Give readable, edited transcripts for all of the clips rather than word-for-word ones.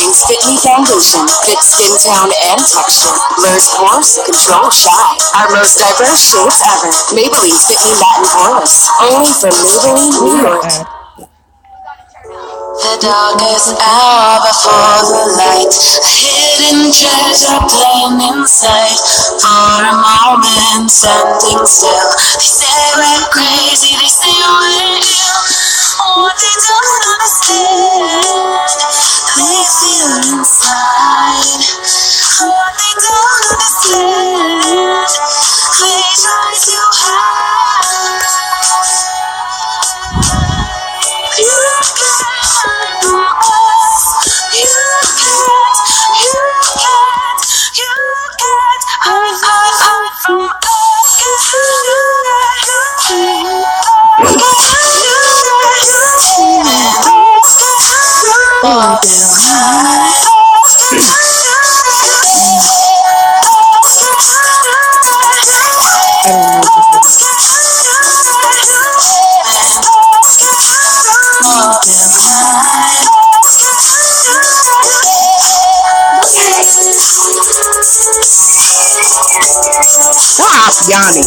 Maybelline's Fit Me Foundation fits skin tone and texture, blurs pores, controls shine. Our most diverse shades ever. Maybelline's Fit Me Matte and Poreless. Only from Maybelline, New York. The darkest hour before the light, a hidden treasure playing inside. For a moment, standing still. They say we're crazy, they say we're ill. What they don't understand, they feel inside. What they don't understand, they try to hide. You Stop, Yanni.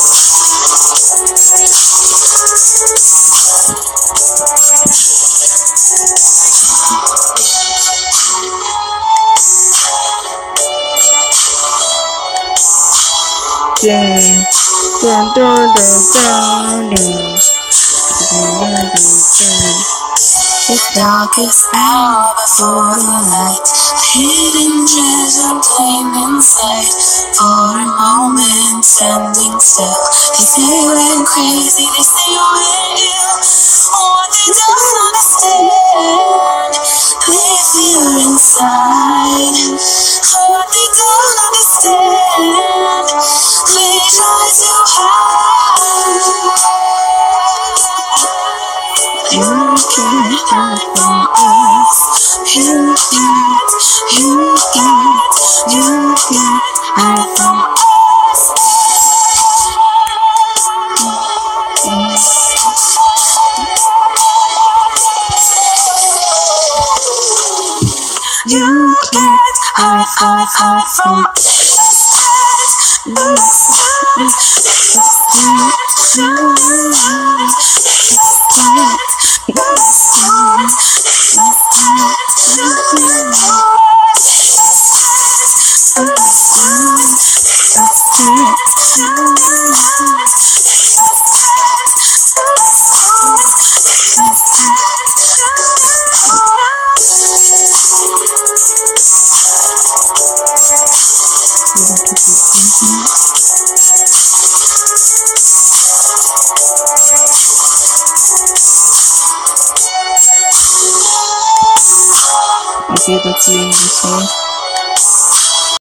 The darkest hour before the light, a hidden treasure plain inside. For a moment, standing still. They say we're crazy, they say we're ill. What they don't understand, they feel inside. What they don't understand, they try to hide. You can't hide from us. You can't hide from us. You can't hide from us. Okay, that's the English.